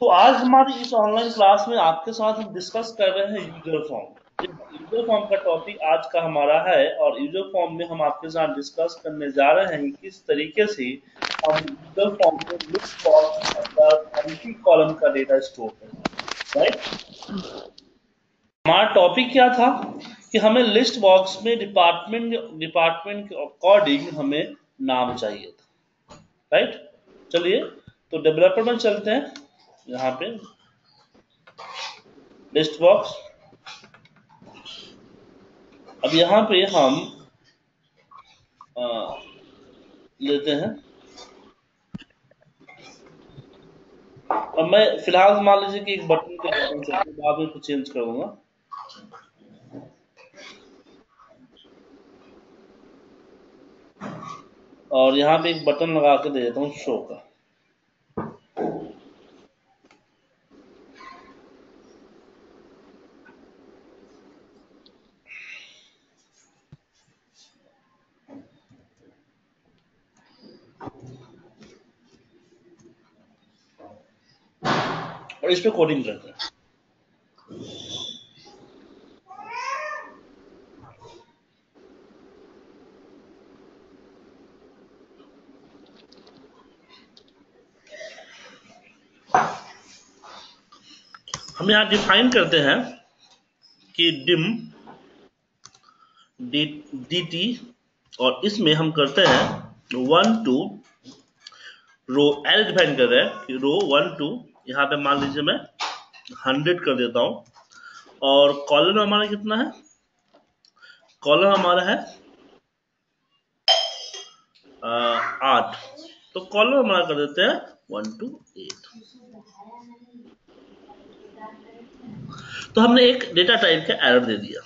तो आज हमारी इस ऑनलाइन क्लास में आपके साथ हम डिस्कस कर रहे हैं यूजर फॉर्म। यूजर फॉर्म का टॉपिक आज का हमारा है और यूजर फॉर्म में हम आपके साथ डिस्कस करने जा रहे हैं कि किस तरीके से हम यूजर फॉर्म में लिस्ट बॉक्स के अंदर एम्प्टी कॉलम का डेटा स्टोर करें। राइट, हमारा टॉपिक क्या था कि हमें लिस्ट बॉक्स में डिपार्टमेंट के अकॉर्डिंग हमें नाम चाहिए था। राइट, चलिए तो डेवलपर में चलते हैं। यहाँ पे लिस्ट बॉक्स, अब यहाँ पे हम लेते हैं। अब मैं फिलहाल मान लीजिए कि एक बटन के बटन से बाद में कुछ चेंज करूंगा। और यहाँ पे एक बटन लगा के दे देता हूँ शो का। और इस पे कोडिंग करते हैं। हम यहाँ डिफाइन करते हैं कि डिम dt और इसमें हम करते हैं 1 2 रो एल डिफाइन कर रहे हैं कि रो 1 2 यहाँ पे मान लीजिए मैं 100 कर देता हूँ। और कॉलम हमारा कितना है? कॉलम हमारा है 8। तो कॉलम हमारा कर देते हैं 1 to 8। तो हमने एक डेटा टाइप का एरर दे दिया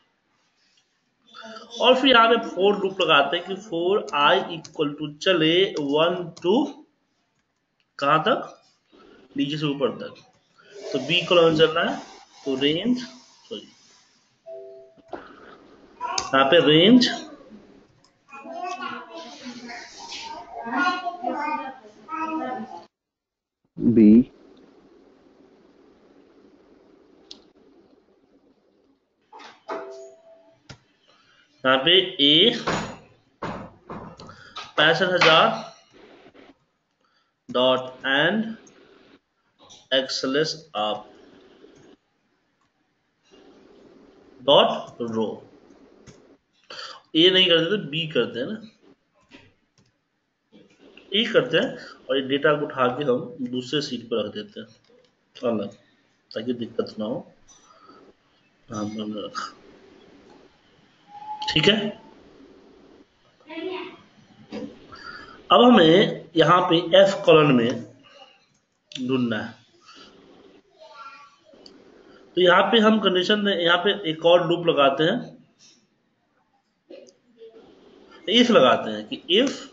और फिर यहाँ पे फोर लूप लगाते हैं कि फोर आई इक्वल टू चले 1 to कहां तक? नीचे से ऊपर तक। तो बी कॉलम चल रहा है तो रेंज, सॉरी यहाँ पे रेंज बी, यहाँ पे ए 65,000 डॉट एंड एक्सएलएस आप डॉट रो। ए नहीं करते तो बी करते हैं ना, ए करते हैं और ये डेटा को उठा के हम दूसरे सीट पर रख देते हैं अलग, ताकि दिक्कत ना हो। हमने रखा, ठीक है। अब हमें यहाँ पे एफ कॉलम में ढूंढना है। तो यहाँ पे हम कंडीशन, यहाँ पे एक और लूप लगाते हैं, इफ लगाते हैं कि इफ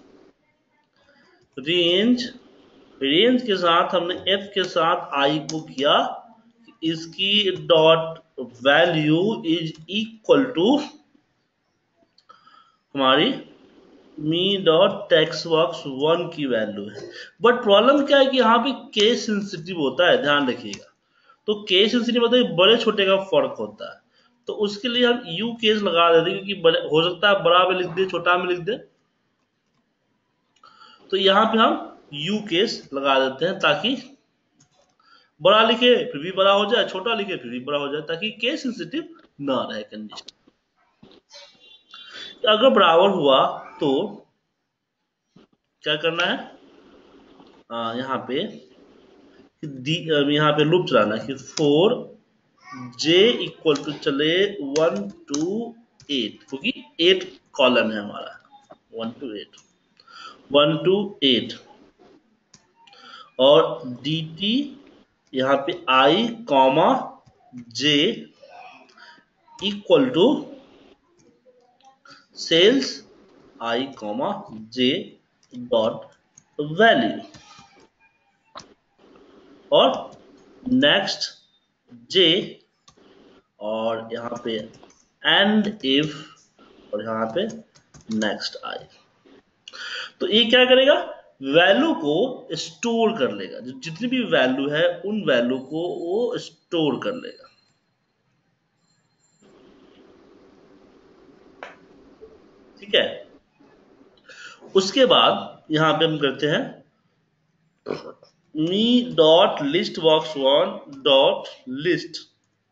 रेंज के साथ हमने एफ के साथ आई को किया, इसकी dot value is equal to हमारी मी डॉट टेक्स्ट बॉक्स 1 की वैल्यू है। बट प्रॉब्लम क्या है कि यहाँ पे केस सेंसिटिव होता है, ध्यान रखिएगा। तो केस सेंसिटिव मतलब बड़े छोटे का फर्क होता है, तो उसके लिए हम यू केस लगा देते हैं, क्योंकि हो सकता है बड़ा में लिख दे छोटा में लिख दे। तो यहाँ पे हम यू केस लगा देते हैं ताकि बड़ा लिखे फिर भी बड़ा हो जाए, छोटा लिखे फिर भी बड़ा हो जाए, ताकि केस सेंसिटिव ना रहे कंडीशन। अगर बराबर हुआ तो क्या करना है? यहाँ पे लूप चलाना है कि 4 j इक्वल टू चले 1 to 8, क्योंकि 8 कॉलम है हमारा, 1 to 8 और dt यहाँ पे i comma j equal to cells i comma j dot value और नेक्स्ट j और यहाँ पे एंड इफ और यहाँ पे नेक्स्ट i। तो ये क्या करेगा? वैल्यू को स्टोर कर लेगा, जो जितनी भी वैल्यू है उन वैल्यू को वो स्टोर कर लेगा। ठीक है, उसके बाद यहां पे हम करते हैं me dot list box one dot list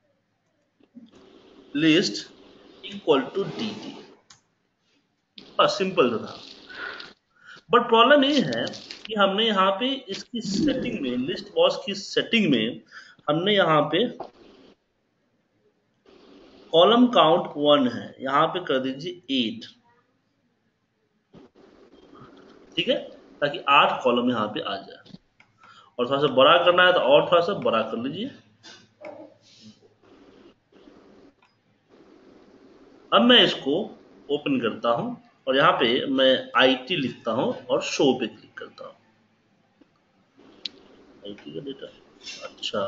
list equal to D T. बस सिंपल जो था। बट प्रॉब्लम ये है कि हमने यहाँ पे इसकी सेटिंग में, लिस्ट बॉक्स की सेटिंग में हमने यहाँ पे कॉलम काउंट 1 है, यहाँ पे कर दीजिए 8। ठीक है, ताकि 8 कॉलम यहाँ पे आ जाए। और थोड़ा सा बड़ा करना है तो और थोड़ा सा बड़ा कर लीजिए। अब मैं इसको ओपन करता हूं और यहाँ पे मैं आईटी लिखता हूं और शो पे क्लिक करता हूं। आईटी का डेटा, अच्छा,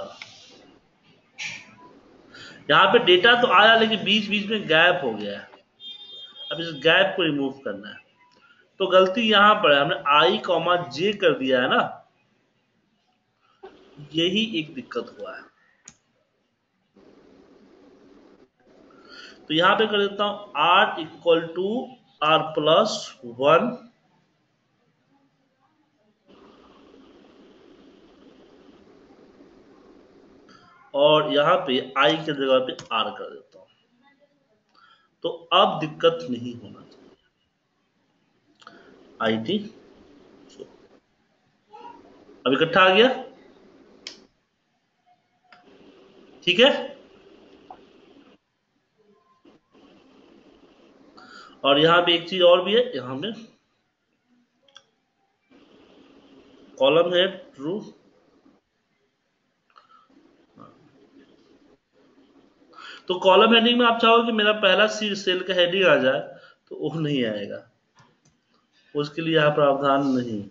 यहाँ पे डेटा तो आया लेकिन बीच बीच में गैप हो गया है। अब इस गैप को रिमूव करना है। तो गलती यहाँ पर है, हमने आई कॉमा जे कर दिया है ना, यही एक दिक्कत हुआ है। तो यहाँ पे कर देता हूं R equal to R plus 1 और यहाँ पे आई की जगह पे आर कर देता हूं। तो अब दिक्कत नहीं होना चाहिए। आई टी अब इकट्ठा आ गया। ठीक है, और यहाँ पे एक चीज और भी है, यहाँ में कॉलम है ट्रू। तो कॉलम हेडिंग में आप चाहोगे कि मेरा पहला सेल का हेडिंग आ जाए, तो वो नहीं आएगा, उसके लिए यहाँ प्रावधान नहीं।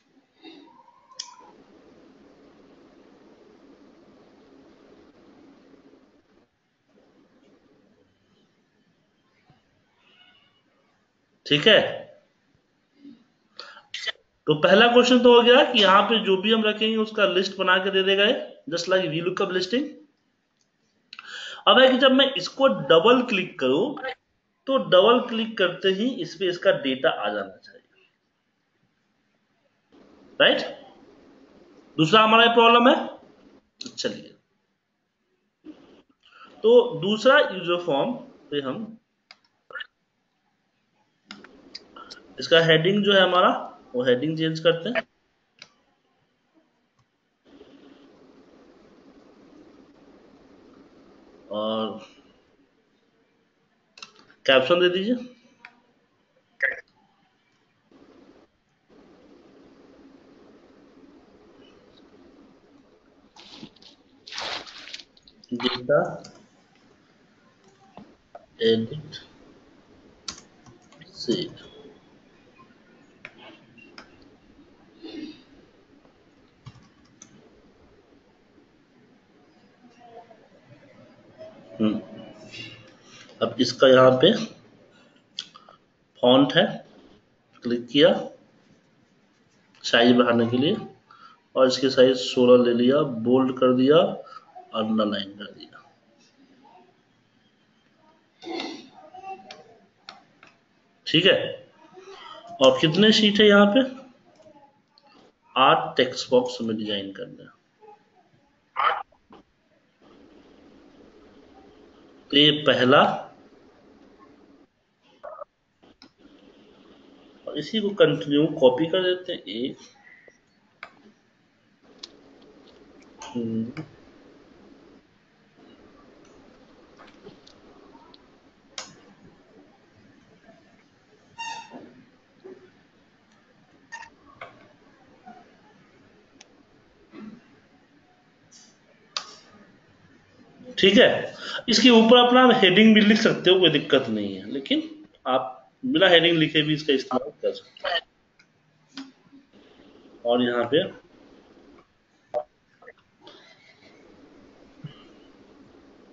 ठीक है, तो पहला क्वेश्चन तो हो गया कि यहाँ पे जो भी हम रखेंगे उसका लिस्ट बना के दे देगा, just like V lookup listing. अब है कि जब मैं इसको डबल क्लिक करूं तो डबल क्लिक करते ही इस पे इसका डेटा आ जाना चाहिए, राइट। दूसरा हमारा प्रॉब्लम है। तो चलिए, तो दूसरा यूजर फॉर्म पे हम इसका हेडिंग जो है हमारा, वो हेडिंग चेंज करते हैं और कैप्शन दे दीजिए। Data edit save. अब इसका यहाँ पे फॉन्ट है, क्लिक किया साइज बढ़ाने के लिए और इसकी साइज 16 ले लिया, बोल्ड कर दिया और अंडरलाइन कर दिया। ठीक है, और कितने शीट है यहाँ पे, 8 टेक्स्ट बॉक्स में डिजाइन करना है। तो ये पहला, और इसी को कंटिन्यू कॉपी कर देते हैं एक। ठीक है, इसके ऊपर अपना हेडिंग भी लिख सकते हो, कोई दिक्कत नहीं है, लेकिन आप बिना हेडिंग लिखे भी इसका इस्तेमाल कर सकते हैं। और यहाँ पे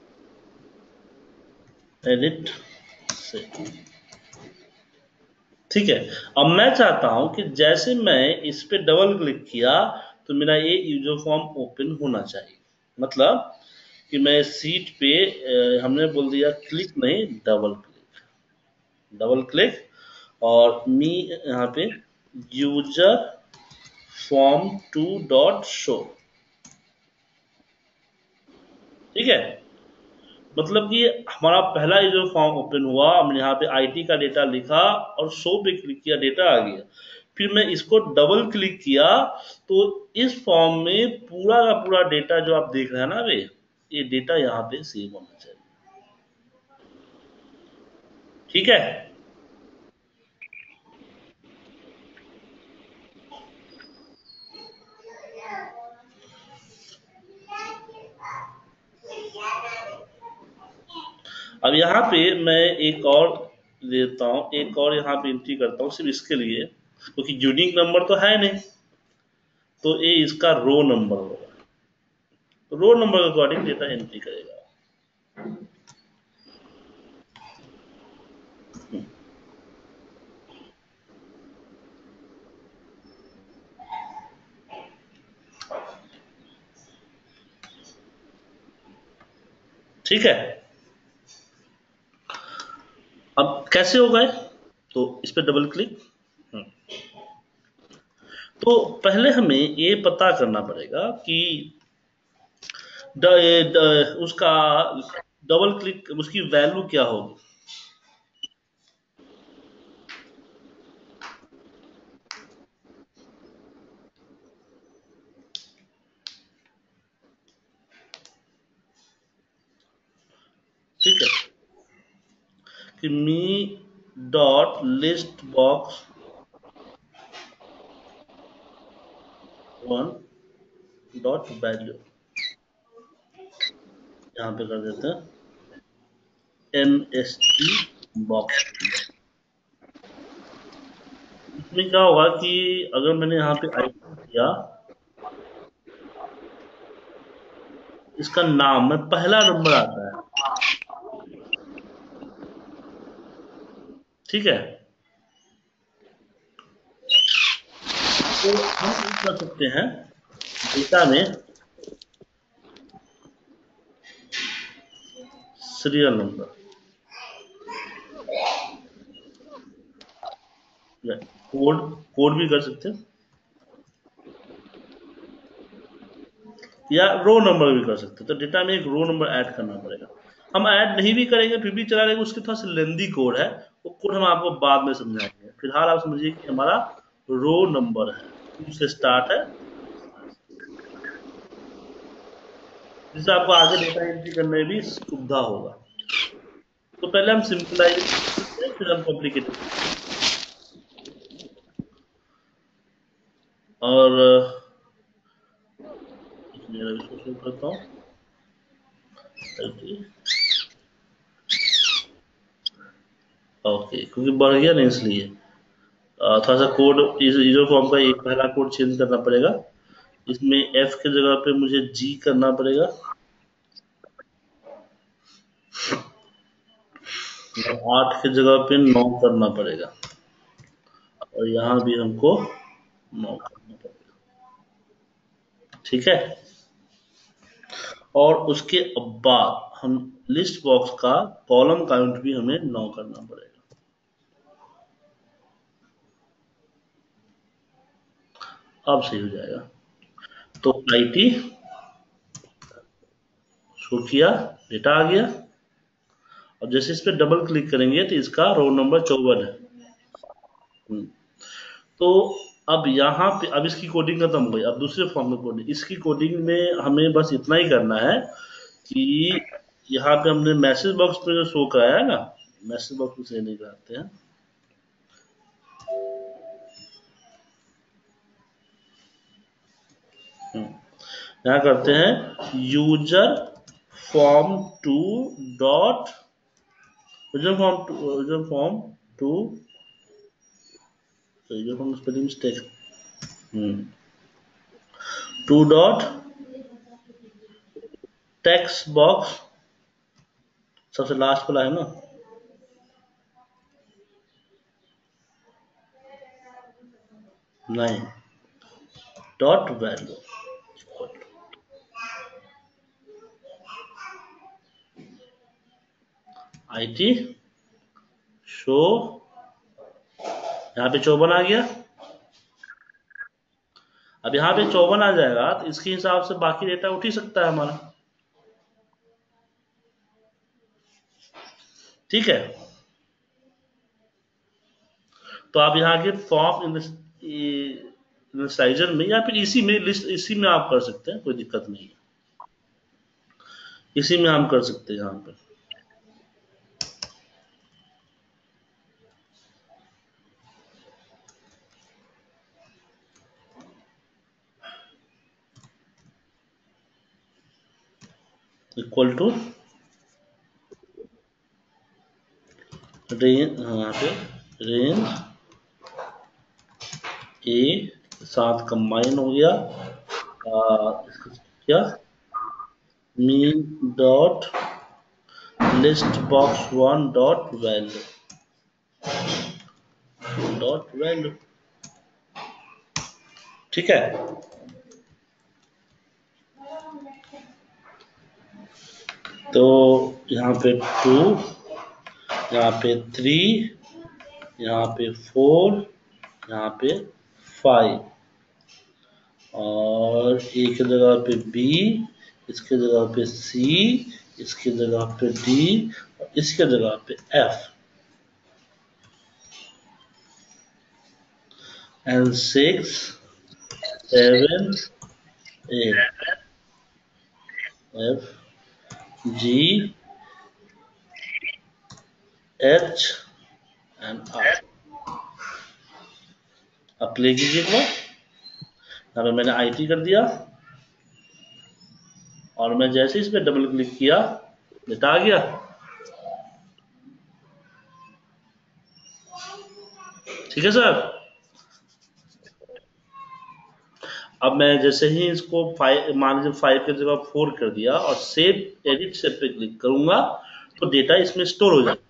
एडिट से, ठीक है। अब मैं चाहता हूं कि जैसे मैं इस पे डबल क्लिक किया तो मेरा ये यूजर फॉर्म ओपन होना चाहिए। मतलब कि मैं सीट पे हमने बोल दिया क्लिक नहीं, डबल क्लिक, डबल क्लिक, और मी यहाँ पे user form two dot show. ठीक है, मतलब कि हमारा पहला यूजर फॉर्म ओपन हुआ, हमने यहाँ पे आईटी का डेटा लिखा और शो पे क्लिक किया, डेटा आ गया। फिर मैं इसको डबल क्लिक किया तो इस फॉर्म में पूरा का पूरा डेटा जो आप देख रहे हैं ना वे, ये डेटा यहाँ पे सेव होना चाहिए। ठीक है, अब यहाँ पे मैं एक और देता हूँ, एक और यहाँ पे एंट्री करता हूँ सिर्फ इसके लिए, क्योंकि यूनिक नंबर तो है नहीं, तो ये इसका रो नंबर होगा। तो रो नंबर के अकॉर्डिंग डेटा एंट्री करेगा। ठीक है, अब कैसे हो गए, तो इस पर डबल क्लिक। तो पहले हमें ये पता करना पड़ेगा कि उसका डबल क्लिक उसकी वैल्यू क्या होगी। ठीक है, कि me dot list box one dot value, यहाँ पे कर देते हैं एन एस टी बॉक्स। इसमें क्या होगा कि अगर मैंने यहाँ पे आइटम किया, इसका नाम में पहला नंबर आता है। ठीक है, तो हम कर सकते हैं डेटा में सीरियल नंबर या कोड, कोड भी कर सकते हैं, या रो नंबर भी कर सकते हैं। तो डेटा में एक रो नंबर ऐड करना पड़ेगा। हम ऐड नहीं भी करेंगे फिर भी चला रहेगा, उसके थोड़ा सा लेंदी कोड है, वो कोड हम आपको बाद में समझाएंगे। फिलहाल आप समझिए कि हमारा रो नंबर है, टू से स्टार्ट है, जिससे आपको आगे डेटा एंट्री करने में भी सुविधा होगा। तो पहले हम सिंपलाइज करते हैं, फिर हम कॉम्प्लिकेटेड। और मेरा इसको शुरू करता हूँ। ओके, क्योंकि बढ़ गया ना इसलिए थोड़ा सा कोड, यूजर फॉर्म का एक पहला कोड चेंज करना पड़ेगा। इसमें एफ की जगह पे मुझे जी करना पड़ेगा, और 8 की जगह पे 9 करना पड़ेगा, और यहाँ भी हमको 9 करना पड़ेगा। ठीक है, और उसके बाद हम लिस्ट बॉक्स का कॉलम काउंट भी हमें 9 करना पड़ेगा। अब सही हो जाएगा। तो आईटी शो किया, डेटा आ गया। और जैसे इस पर डबल क्लिक करेंगे तो इसका रोल नंबर 54 है। हम्म, तो अब यहाँ पे अब इसकी कोडिंग खत्म हो गई। अब दूसरे फॉर्म में कोडिंग, इसकी कोडिंग में हमें बस इतना ही करना है कि यहाँ पे हमने मैसेज बॉक्स पे जो शो कराया है ना, मैसेज बॉक्स में से नहीं कराते हैं। यहाँ करते हैं user form two dot user form two user form spelling mistake, two dot text box, सबसे लास्ट वाला है ना, 9 डॉट वैल्यू IT शो, यहाँ पे 54 आ गया। अब यहाँ पे 54 आ जाएगा तो इसके हिसाब से बाकी डेटा उठ ही सकता है हमारा। ठीक है, तो आप यहाँ के फॉर्म इनिशियलाइजर में या फिर इसी में लिस्ट, इसी में आप कर सकते हैं, कोई दिक्कत नहीं है, इसी में हम कर सकते हैं। यहाँ पे इक्वल टू रेंज, यहाँ पे रेंज ए साथ कंबाइन हो गया क्या, mean dot list box 1 dot value dot value. ठीक है, तो यहाँ पे 2, यहाँ पे 3, यहाँ पे 4, यहाँ पे 5, और ए की जगह पे बी, इसके जगह पे सी, इसके जगह पे डी, और इसके जगह पे F, and 6, 7, 8, F, G, H and R. अब प्ले कीजिए एक बार। यहाँ पे मैंने IT कर दिया और मैं जैसे इस पे डबल क्लिक किया डेटा आ गया। ठीक है सर। अब मैं जैसे ही इसको 5, मान लीजिए 5 की जगह 4 कर दिया और सेव एडिट सेव पे क्लिक करूंगा तो डेटा इसमें स्टोर हो जाएगा।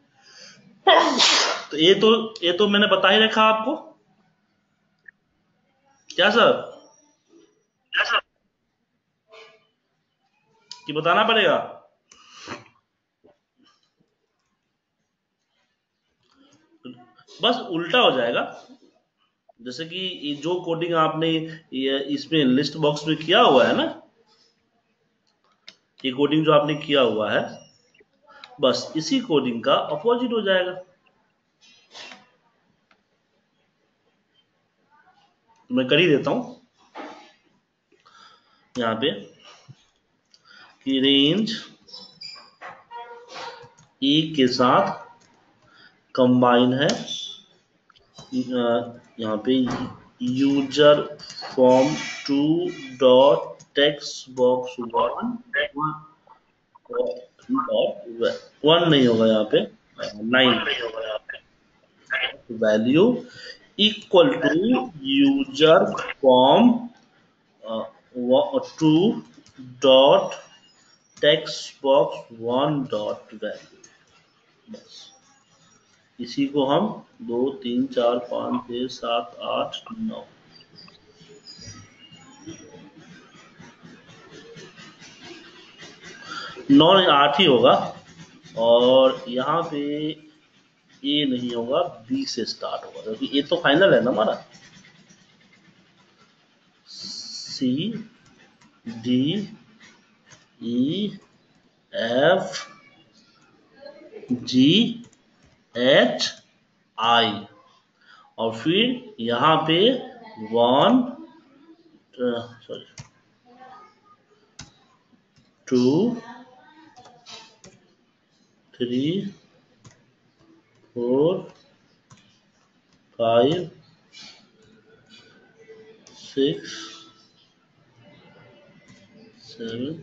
तो ये तो मैंने बता ही रखा आपको। क्या सर, कि बताना पड़ेगा? बस उल्टा हो जाएगा। जैसे कि ये जो कोडिंग आपने ये इसमें लिस्ट बॉक्स में किया हुआ है ना, ये कोडिंग जो आपने किया हुआ है, बस इसी कोडिंग का अपोजिट हो जाएगा। मैं कर ही देता हूं यहाँ पे कि रेंज ई के साथ कंबाइन है, यहाँ पे user form 2 dot text box 1 नहीं होगा यहाँ पे, 9 value equal to user form 2 dot text box 1 dot value. बस इसी को हम 2 3 4 5 6 7 8 9, 9 8 ही होगा, और यहाँ पे ए नहीं होगा, बी से स्टार्ट होगा, क्योंकि ए तो फाइनल है ना हमारा। C, D, E, F, G, H, I, और फिर यहाँ पे 1, सॉरी 2, 3, 4, 5, 6, 7,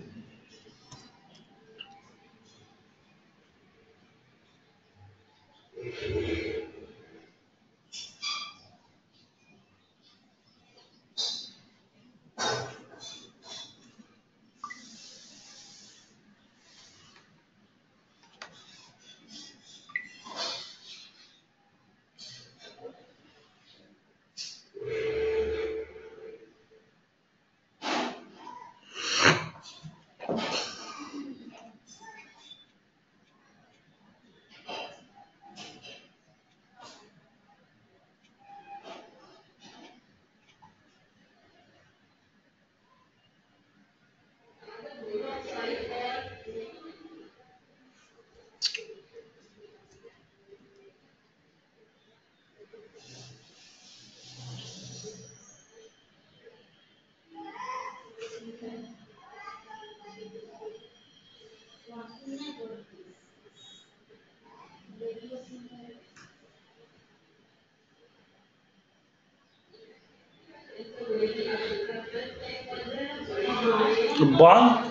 वन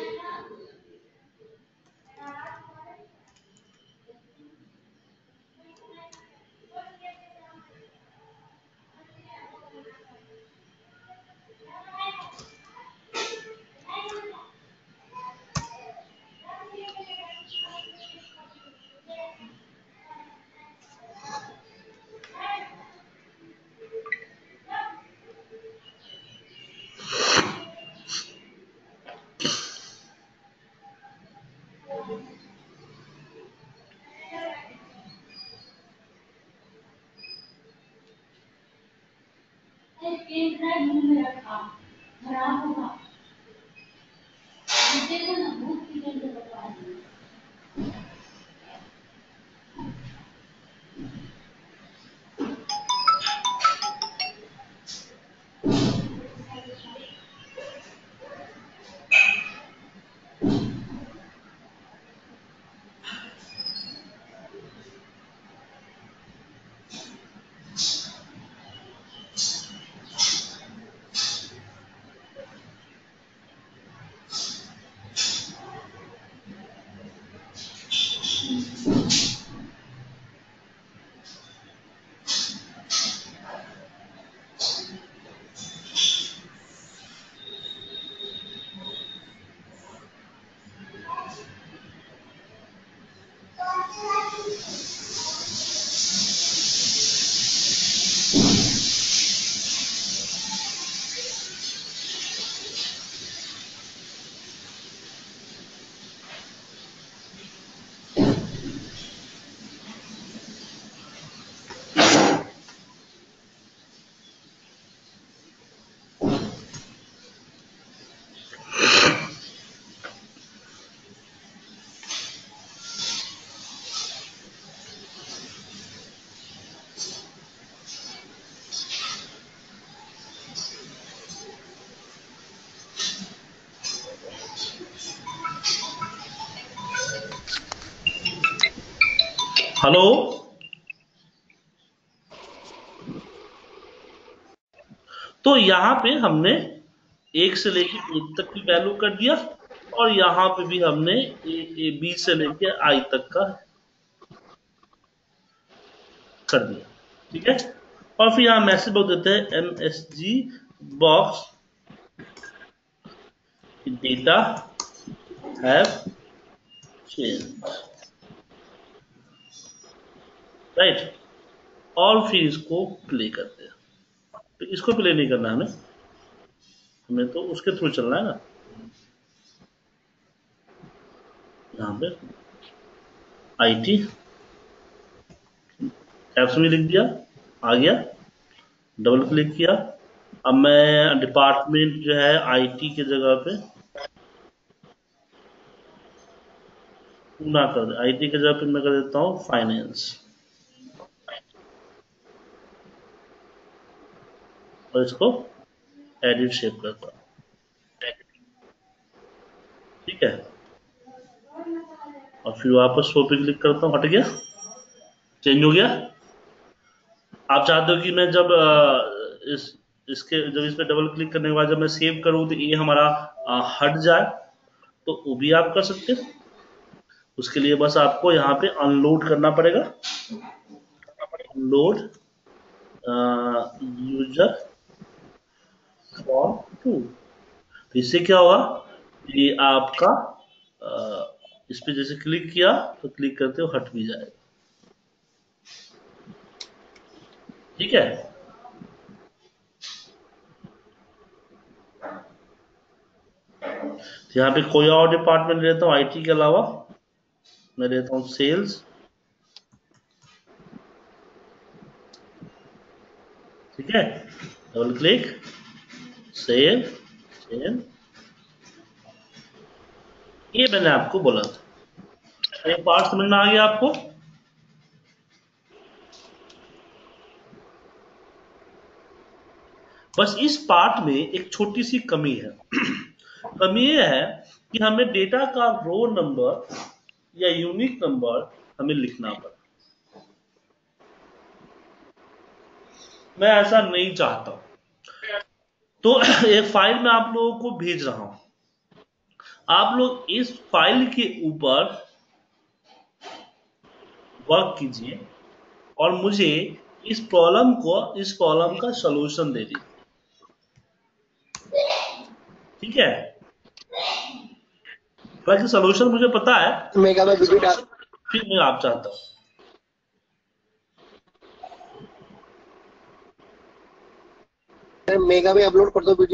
हेलो। तो यहाँ पे हमने एक से लेके एक तक की वैल्यू कर दिया और यहाँ पे भी हमने बी से लेके आई तक का कर दिया। ठीक है, और फिर यहाँ मैसेज बोल देते हैं MSG box data have change, right. और फिर इसको प्ले करते हैं। तो इसको प्ले नहीं करना हमें, हमें तो उसके थ्रू चलना है ना। यहाँ पे IT एप्स में लिख दिया, आ गया, डबल क्लिक किया। अब मैं डिपार्टमेंट जो है IT के जगह पे ना कर दे, IT के जगह पे मैं कर देता हूँ फाइनेंस, और इसको एडिट शेप करता हूँ। ठीक है, और फिर वापस शो पे क्लिक करता हूँ, हट गया, चेंज हो गया। आप चाहते हो कि मैं जब इसके जब इस पे डबल क्लिक करने के बाद जब मैं सेव करूँ तो ये हमारा हट जाए, तो वो भी आप कर सकते हैं। उसके लिए बस आपको यहाँ पे अनलोड करना पड़ेगा, लोड यूजर फॉर टू। तो इससे क्या होगा, ये आपका इस पे जैसे क्लिक किया तो क्लिक करते हो हट भी जाएगा। ठीक है, तो यहाँ पे कोई और डिपार्टमेंट लेता हूँ IT के अलावा, मैं लेता हूँ सेल्स। ठीक है, डबल क्लिक, सेव, सेव, ये मैंने आपको बोला था। ये पार्ट समझ में आ गया आपको? बस इस पार्ट में एक छोटी सी कमी है। कमी ये है कि हमें डेटा का रो नंबर या यूनिक नंबर हमें लिखना पड़ा। मैं ऐसा नहीं चाहता, तो एक फाइल में आप लोगों को भेज रहा हूं। आप लोग इस फाइल के ऊपर वर्क कीजिए और मुझे इस प्रॉब्लम का सॉल्यूशन दे दीजिए, ठीक है? बाकी सॉल्यूशन मुझे पता है, मेगा में वीडियो डाल, फिर मैं आप चाहता हूँ। मेगा में अपलोड कर दो वीडियो।